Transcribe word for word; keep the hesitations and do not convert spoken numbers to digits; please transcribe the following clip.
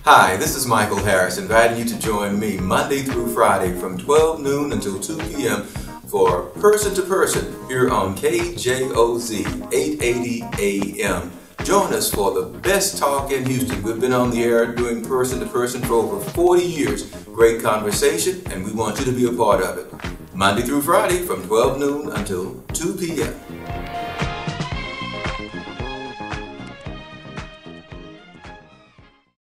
Hi, this is Michael Harris, inviting you to join me Monday through Friday from twelve noon until two p m for Person to Person here on K J O Z eight eighty A M. Join us for the best talk in Houston. We've been on the air doing Person to Person for over forty years. Great conversation, and we want you to be a part of it. Monday through Friday from twelve noon until two p m